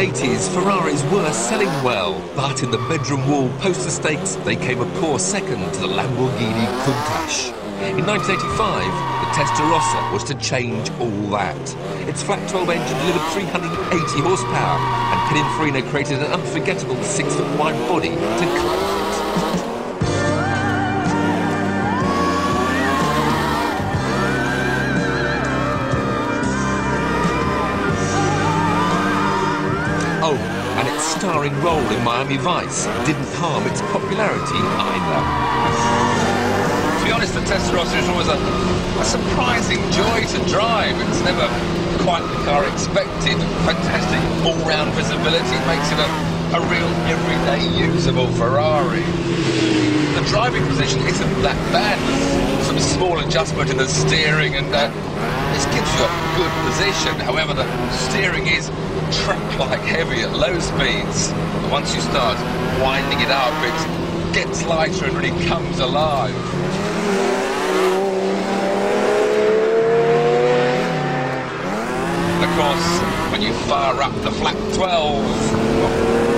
80s, Ferraris were selling well, but in the bedroom wall poster stakes, they came a poor second to the Lamborghini Countach. In 1985, the Testarossa was to change all that. Its flat 12 engine delivered 380 horsepower, and Pininfarina created an unforgettable 6-foot wide body to clothe it. Oh, and its starring role in Miami Vice didn't harm its popularity either. To be honest, the Testarossa is always a surprising joy to drive. It's never quite the car expected. Fantastic all-round visibility makes it a real everyday usable Ferrari. The driving position isn't that bad. There's some small adjustment in the steering, and this gives you a good position. However, the steering is truck-like heavy at low speeds. But once you start winding it up, it gets lighter and really comes alive. And of course, when you fire up the flat 12,